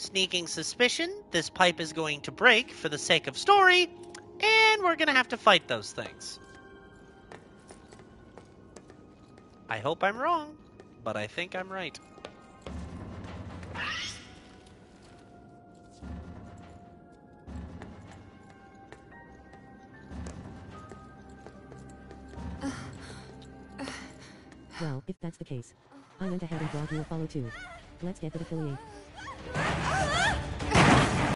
Sneaking suspicion, this pipe is going to break for the sake of story, and we're gonna have to fight those things. I hope I'm wrong, but I think I'm right. Well, if that's the case, I went ahead and brought you a follow too. Let's get the affiliate.